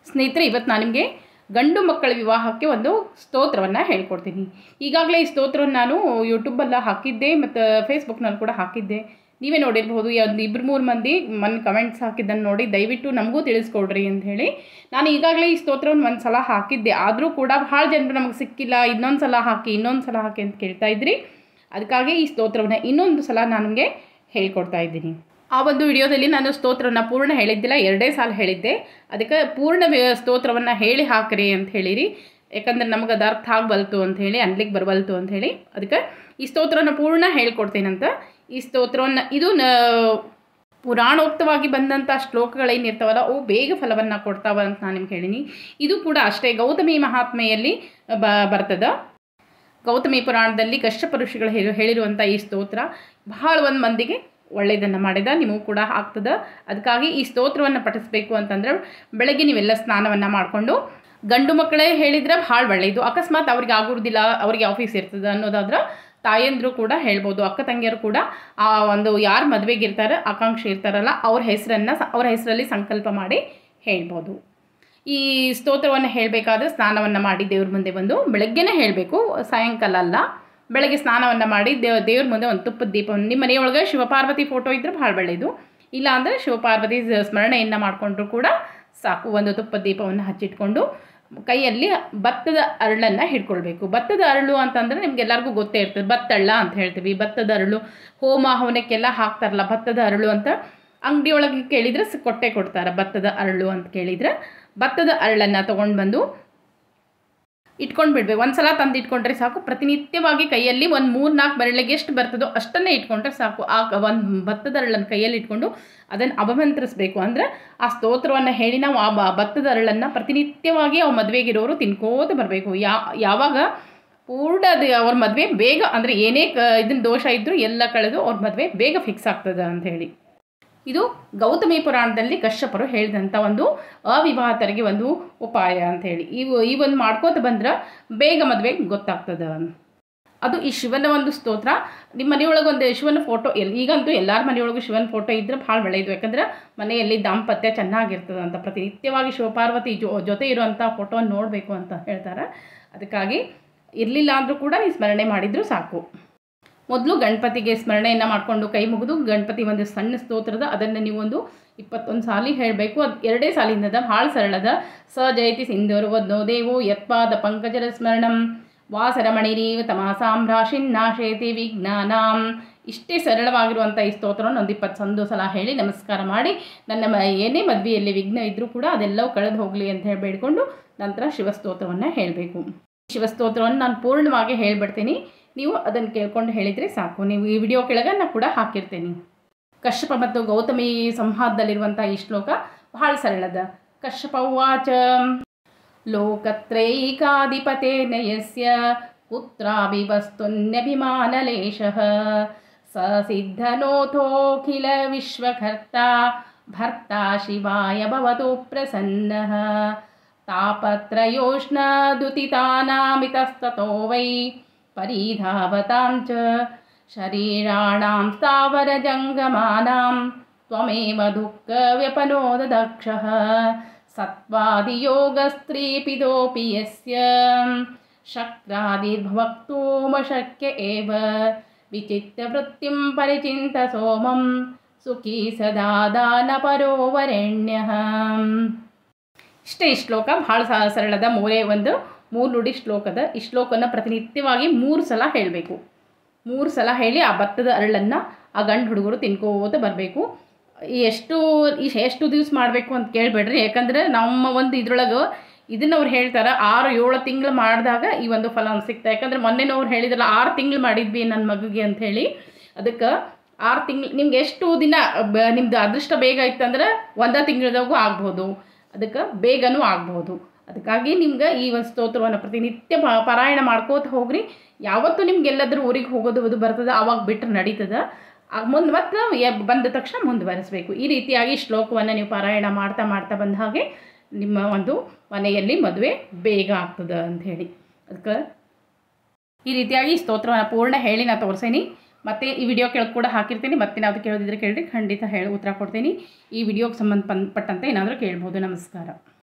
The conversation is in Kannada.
ಸ್ನೇಹಿತರೆ, ಇವತ್ತು ನಾನು ನಿಮಗೆ ಗಂಡು ಮಕ್ಕಳ ವಿವಾಹಕ್ಕೆ ಒಂದು ಸ್ತೋತ್ರವನ್ನು ಹೇಳ್ಕೊಡ್ತೀನಿ. ಈಗಾಗಲೇ ಈ ಸ್ತೋತ್ರವನ್ನು ನಾನು ಯೂಟ್ಯೂಬಲ್ಲಿ ಹಾಕಿದ್ದೆ ಮತ್ತು ಫೇಸ್ಬುಕ್ನಲ್ಲಿ ಕೂಡ ಹಾಕಿದ್ದೆ. ನೀವೇ ನೋಡಿರ್ಬೋದು. ಒಂದು 2-3 ಮಂದಿ ಕಮೆಂಟ್ಸ್ ಹಾಕಿದ್ದನ್ನು ನೋಡಿ ದಯವಿಟ್ಟು ನಮಗೂ ತಿಳಿಸ್ಕೊಡ್ರಿ ಅಂತ ಹೇಳಿ ನಾನು ಈಗಾಗಲೇ ಈ ಸ್ತೋತ್ರವನ್ನು ಒಂದು ಸಲ ಹಾಕಿದ್ದೆ. ಆದರೂ ಕೂಡ ಭಾಳ ಜನರು ನಮಗೆ ಸಿಕ್ಕಿಲ್ಲ, ಇನ್ನೊಂದು ಸಲ ಹಾಕಿ ಅಂತ ಕೇಳ್ತಾ ಇದ್ರಿ. ಅದಕ್ಕಾಗಿ ಈ ಸ್ತೋತ್ರವನ್ನು ಇನ್ನೊಂದು ಸಲ ನಾನು ನಿಮಗೆ ಹೇಳ್ಕೊಡ್ತಾ ಇದ್ದೀನಿ. ಆ ಒಂದು ವಿಡಿಯೋದಲ್ಲಿ ನಾನು ಸ್ತೋತ್ರವನ್ನು ಪೂರ್ಣ ಹೇಳಿದ್ದಿಲ್ಲ, 2 ಸಾಲ ಹೇಳಿದ್ದೆ. ಅದಕ್ಕೆ ಪೂರ್ಣ ಸ್ತೋತ್ರವನ್ನು ಹೇಳಿ ಹಾಕ್ರಿ ಅಂತ ಹೇಳಿರಿ. ಯಾಕಂದರೆ ನಮಗೆ ಅದು ಅರ್ಥ ಆಗಬಲ್ತು ಅಂಥೇಳಿ, ಅನ್ಲಿಕ್ಕೆ ಬರಬಲ್ತು ಅಂಥೇಳಿ ಅದಕ್ಕೆ ಈ ಸ್ತೋತ್ರವನ್ನು ಪೂರ್ಣ ಹೇಳ್ಕೊಡ್ತೇನಂತ. ಈ ಸ್ತೋತ್ರವನ್ನು ಇದು ಪುರಾಣೋಕ್ತವಾಗಿ ಬಂದಂಥ ಶ್ಲೋಕಗಳೇನಿರ್ತಾವಲ್ಲ ಅವು ಬೇಗ ಫಲವನ್ನು ಕೊಡ್ತಾವ ಅಂತ ನಾನು ನಿಮ್ಗೆ ಹೇಳೀನಿ. ಇದು ಕೂಡ ಅಷ್ಟೇ ಗೌತಮಿ ಮಹಾತ್ಮೆಯಲ್ಲಿ ಬರ್ತದೆ. ಗೌತಮಿ ಪುರಾಣದಲ್ಲಿ ಕಶ್ಯಪ ಋಷಿಗಳು ಹೇಳಿರುವಂಥ ಈ ಸ್ತೋತ್ರ ಬಹಳ ಒಂದು ಮಂದಿಗೆ ಒಳ್ಳೆಯದನ್ನು ಮಾಡಿದ, ನಿಮಗೂ ಕೂಡ ಆಗ್ತದೆ. ಅದಕ್ಕಾಗಿ ಈ ಸ್ತೋತ್ರವನ್ನು ಪಠಿಸಬೇಕು ಅಂತಂದ್ರೆ ಬೆಳಗ್ಗೆ ನೀವೆಲ್ಲ ಸ್ನಾನವನ್ನು ಮಾಡಿಕೊಂಡು, ಗಂಡು ಮಕ್ಕಳೇ ಹೇಳಿದರೆ ಭಾಳ ಒಳ್ಳೆಯದು. ಅಕಸ್ಮಾತ್ ಅವ್ರಿಗೆ ಆಗೋದಿಲ್ಲ, ಅವ್ರಿಗೆ ಆಫೀಸ್ ಇರ್ತದೆ ಅನ್ನೋದಾದ್ರೆ ತಾಯಂದರು ಕೂಡ ಹೇಳ್ಬೋದು, ಅಕ್ಕ ತಂಗಿಯರು ಕೂಡ ಆ ಒಂದು ಯಾರು ಮದುವೆಗಿರ್ತಾರೆ ಆಕಾಂಕ್ಷಿ ಇರ್ತಾರಲ್ಲ ಅವ್ರ ಹೆಸರಲ್ಲಿ ಸಂಕಲ್ಪ ಮಾಡಿ ಹೇಳ್ಬೋದು. ಈ ಸ್ತೋತ್ರವನ್ನು ಹೇಳಬೇಕಾದ್ರೆ ಸ್ನಾನವನ್ನು ಮಾಡಿ ದೇವ್ರ ಮುಂದೆ ಬಂದು ಬೆಳಗ್ಗೆನೇ ಹೇಳಬೇಕು, ಸಾಯಂಕಾಲ ಅಲ್ಲ. ಬೆಳಗ್ಗೆ ಸ್ನಾನವನ್ನು ಮಾಡಿ ದೇವ್ರ ಮುಂದೆ ಒಂದು ತುಪ್ಪದ ದೀಪವನ್ನು, ನಿಮ್ಮ ಮನೆಯೊಳಗೆ ಶಿವಪಾರ್ವತಿ ಫೋಟೋ ಇದ್ದರೆ ಭಾಳ ಒಳ್ಳೆಯದು. ಇಲ್ಲಾಂದರೆ ಶಿವಪಾರ್ವತಿ ಸ್ಮರಣೆಯನ್ನು ಮಾಡಿಕೊಂಡ್ರು ಕೂಡ ಸಾಕು. ಒಂದು ತುಪ್ಪದ ದೀಪವನ್ನು ಹಚ್ಚಿಟ್ಕೊಂಡು ಕೈಯಲ್ಲಿ ಭತ್ತದ ಅರಳನ್ನು ಹಿಡ್ಕೊಳ್ಬೇಕು. ಭತ್ತದ ಅರಳು ಅಂತಂದರೆ ನಿಮ್ಗೆಲ್ಲರಿಗೂ ಗೊತ್ತೇ ಇರ್ತದೆ, ಭತ್ತಳ್ಳ ಅಂತ ಹೇಳ್ತೀವಿ. ಭತ್ತದ ಅರಳು ಹೋಮ ಹವನಕ್ಕೆಲ್ಲ ಹಾಕ್ತಾರಲ್ಲ ಭತ್ತದ ಅರಳು ಅಂತ. ಅಂಗಡಿಯೊಳಗೆ ಕೇಳಿದರೆ ಕೊಡ್ತಾರೆ ಭತ್ತದ ಅರಳು ಅಂತ ಕೇಳಿದರೆ. ಭತ್ತದ ಅರಳನ್ನು ತೊಗೊಂಡು ಬಂದು ಇಟ್ಕೊಂಡು ಬಿಡ್ಬೇಕು. ಒಂದು ಸಲ ತಂದು ಇಟ್ಕೊಂಡ್ರೆ ಸಾಕು. ಪ್ರತಿನಿತ್ಯವಾಗಿ ಕೈಯಲ್ಲಿ ಒಂದು 3-4 ಬೆರಳಿಗೆ ಎಷ್ಟು ಬರ್ತದೋ ಅಷ್ಟನ್ನೇ ಇಟ್ಕೊಂಡ್ರೆ ಸಾಕು. ಆ ಒಂದು ಭತ್ತದ ಅರಳನ್ನು ಕೈಯಲ್ಲಿ ಇಟ್ಕೊಂಡು ಅದನ್ನು ಅಪಮಂತ್ರಿಸಬೇಕು. ಅಂದರೆ ಆ ಸ್ತೋತ್ರವನ್ನು ಹೇಳಿ ನಾವು ಆ ಭತ್ತದ ಅರಳನ್ನು ಪ್ರತಿನಿತ್ಯವಾಗಿ ಅವ್ರ ಮದುವೆಗಿರೋರು ತಿನ್ಕೋತ ಬರಬೇಕು. ಯಾವಾಗ ಪೂರ್ಣ ಅದು ಅವ್ರ ಮದುವೆ ಬೇಗ, ಅಂದರೆ ಏನೇ ಇದನ್ನ ದೋಷ ಇದ್ದರೂ ಎಲ್ಲ ಕಳೆದು ಅವ್ರ ಮದುವೆ ಬೇಗ ಫಿಕ್ಸ್ ಆಗ್ತದೆ ಅಂಥೇಳಿ. ಇದು ಗೌತಮಿ ಪುರಾಣದಲ್ಲಿ ಕಶ್ಯಪರು ಹೇಳಿದಂಥ ಒಂದು ಅವಿವಾಹಿತರಿಗೆ ಒಂದು ಉಪಾಯ ಅಂಥೇಳಿ. ಈ ಒಂದು ಮಾಡ್ಕೋತ ಬಂದ್ರೆ ಬೇಗ ಮದುವೆ ಗೊತ್ತಾಗ್ತದೆ. ಅದು ಈ ಶಿವನ ಒಂದು ಸ್ತೋತ್ರ. ನಿಮ್ಮ ಮನೆಯೊಳಗೆ ಒಂದು ಶಿವನ ಫೋಟೋ ಈಗಂತೂ ಎಲ್ಲರ ಮನೆಯೊಳಗೂ ಶಿವನ ಫೋಟೋ ಇದ್ದರೆ ಭಾಳ ಒಳ್ಳೆಯದು. ಯಾಕಂದ್ರೆ ಮನೆಯಲ್ಲಿ ದಾಂಪತ್ಯ ಚೆನ್ನಾಗಿರ್ತದೆ ಅಂತ. ಪ್ರತಿನಿತ್ಯವಾಗಿ ಶಿವಪಾರ್ವತಿ ಜೊತೆ ಇರುವಂಥ ಫೋಟೋವನ್ನು ನೋಡಬೇಕು ಅಂತ ಹೇಳ್ತಾರೆ. ಅದಕ್ಕಾಗಿ ಇರಲಿಲ್ಲ ಅಂದರೂ ಕೂಡ ನೀವು ಸ್ಮರಣೆ ಮಾಡಿದರೂ ಸಾಕು. ಮೊದಲು ಗಣಪತಿಗೆ ಸ್ಮರಣೆಯನ್ನು ಮಾಡಿಕೊಂಡು ಕೈ ಮುಗಿದು ಗಣಪತಿ ಒಂದು ಸಣ್ಣ ಸ್ತೋತ್ರದ ಅದನ್ನು ನೀವು ಒಂದು 21 ಸಾಲಿ ಹೇಳಬೇಕು. ಅದು 2 ಸಾಲಿಂದದ, ಭಾಳ ಸರಳದ. ಸ ಜಯತಿ ಸಿಂಧುರ್ವದ್ನೋ ದೇವೋ ಯತ್ಪಾದ ಪಂಕಜರ ಸ್ಮರಣಂ ವಾಸರಮಣಿರೀವ ತಮಾಸಾಂ ರಾಶಿನ್ನಾಶೇತಿ ವಿಜ್ಞಾನಾಂ. ಇಷ್ಟೇ ಸರಳವಾಗಿರುವಂಥ ಈ ಸ್ತೋತ್ರವನ್ನು ಒಂದು 21 ಸಲ ಹೇಳಿ ನಮಸ್ಕಾರ ಮಾಡಿ, ನನ್ನ ಏನೇ ಮದುವೆಯಲ್ಲಿ ವಿಘ್ನ ಇದ್ದರೂ ಕೂಡ ಅದೆಲ್ಲವೂ ಕಳೆದು ಹೋಗಲಿ ಅಂತ ಹೇಳಿ ಬೇಡಿಕೊಂಡು ನಂತರ ಶಿವಸ್ತೋತ್ರವನ್ನು ಹೇಳಬೇಕು. ಶಿವಸ್ತೋತ್ರವನ್ನು ನಾನು ಪೂರ್ಣವಾಗಿ ಹೇಳಿಬಿಡ್ತೀನಿ, ನೀವು ಅದನ್ನು ಕೇಳ್ಕೊಂಡು ಹೇಳಿದರೆ ಸಾಕು. ನೀವು ಈ ವಿಡಿಯೋ ಕೆಳಗೆ ನಾನು ಕೂಡ ಹಾಕಿರ್ತೀನಿ. ಕಶ್ಯಪ ಮತ್ತು ಗೌತಮಿ ಸಂವಾದದಲ್ಲಿರುವಂಥ ಈ ಶ್ಲೋಕ ಬಹಳ ಸರಳದ. ಕಶ್ಯಪ ಉವಾಚ ಲೋಕತ್ರೈಕಾಧಿಪತೇನ ಯಸ್ಯ ಪುತ್ರಾಭಿವಸ್ತುನ್ಯಭಿಮಾನಲೇಶಃ ಸ ಸಿದ್ಧನೋಥೋಖಿಲ ವಿಶ್ವಕರ್ತಾ ಭರ್ತಾ ಶಿವಾಯ ಭವತು ಪ್ರಸನ್ನಃ ತಾಪತ್ರಯೋಷ್ಣದುತಿತಾನಾಮಿತಸ್ತತೋ ವೈ ಪರಿಧಾವತಾಂ ಚ ಶರೀರಾಣಾಂ ಸ್ಥಾವರಜಂಗಮಾನಾಂ ತ್ವಮೇವ ದುಃಖವ್ಯಪನೋದದಕ್ಷಃ ಸತ್ವಾದಿಯೋಗಸ್ತ್ರೀಪಿದೋಪಿ ಯಸ್ಯ ಶಕ್ರಾದಿರ್ಭವಕ್ತುಮಶಕ್ಯ ಏವ ವಿಚಿತ್ತವೃತ್ತಿಂ ಪರಿಚಿಂತ ಸೋಮಂ ಸುಖೀ ಸದಾ ದಾನಪರೋ ವರೆಣ್ಯಃ. ಇಷ್ಟೇ ಈ ಶ್ಲೋಕ. ಭಾಳ ಸರಳದ. 3 ನುಡಿ ಶ್ಲೋಕದ. ಈ ಶ್ಲೋಕನ ಪ್ರತಿನಿತ್ಯವಾಗಿ 3 ಸಲ ಹೇಳಬೇಕು. 3 ಸಲ ಹೇಳಿ ಆ ಭತ್ತದ ಅರಳನ್ನು ಆ ಗಂಡು ಹುಡುಗರು ತಿನ್ಕೋತ ಬರಬೇಕು. ಎಷ್ಟು ದಿವಸ ಮಾಡಬೇಕು ಅಂತ ಕೇಳಬೇಡ್ರಿ. ಯಾಕಂದರೆ ನಮ್ಮ ಒಂದು ಇದ್ರೊಳಗೆ ಇದನ್ನು ಅವ್ರು ಹೇಳ್ತಾರೆ 6-7 ತಿಂಗಳು ಮಾಡಿದಾಗ ಈ ಒಂದು ಫಲ ಸಿಗ್ತಾ. ಯಾಕಂದರೆ ಮೊನ್ನೆನವ್ರು ಹೇಳಿದ್ರಲ್ಲ 6 ತಿಂಗಳು ಮಾಡಿದ್ವಿ ನನ್ನ ಮಗುಗೆ ಅಂಥೇಳಿ. ಅದಕ್ಕೆ 6 ತಿಂಗಳು ನಿಮ್ಗೆ ಎಷ್ಟು ದಿನ ನಿಮ್ಮದು ಅದೃಷ್ಟ ಬೇಗ ಇತ್ತಂದ್ರೆ 1 ತಿಂಗಳದಾಗೂ ಆಗ್ಬೋದು, ಅದಕ್ಕೆ ಬೇಗನೂ ಆಗ್ಬೋದು. ಅದಕ್ಕಾಗಿ ನಿಮ್ಗೆ ಈ ಒಂದು ಸ್ತೋತ್ರವನ್ನು ಪ್ರತಿನಿತ್ಯ ಪಾರಾಯಣ ಮಾಡ್ಕೋತ ಹೋಗ್ರಿ. ಯಾವತ್ತೂ ನಿಮ್ಗೆಲ್ಲಾದರೂ ಊರಿಗೆ ಹೋಗೋದು ಅದು ಬರ್ತದೆ, ಆವಾಗ ಬಿಟ್ಟರೆ ನಡೀತದೆ. ಮುಂದೆ ಮತ್ತೆ ಬಂದ ತಕ್ಷಣ ಮುಂದುವರಿಸಬೇಕು. ಈ ರೀತಿಯಾಗಿ ಶ್ಲೋಕವನ್ನು ನೀವು ಪಾರಾಯಣ ಮಾಡ್ತಾ ಬಂದ ಹಾಗೆ ನಿಮ್ಮ ಒಂದು ಮನೆಯಲ್ಲಿ ಮದುವೆ ಬೇಗ ಆಗ್ತದೆ ಅಂಥೇಳಿ. ಅದಕ್ಕೆ ಈ ರೀತಿಯಾಗಿ ಸ್ತೋತ್ರವನ್ನು ಪೂರ್ಣ ಹೇಳಿ ನಾನು ತೋರಿಸೇನಿ. ಮತ್ತು ಈ ವಿಡಿಯೋ ಕೆಳಗೆ ಕೂಡ ಹಾಕಿರ್ತೀನಿ. ಮತ್ತೆ ನಾವು ಕೇಳೋದಿದ್ರೆ ಕೇಳಿರಿ, ಖಂಡಿತ ಉತ್ತರ ಕೊಡ್ತೀನಿ. ಈ ವಿಡಿಯೋಗೆ ಸಂಬಂಧಪಟ್ಟಂತೆ ಏನಾದರೂ ಕೇಳ್ಬೋದು. ನಮಸ್ಕಾರ.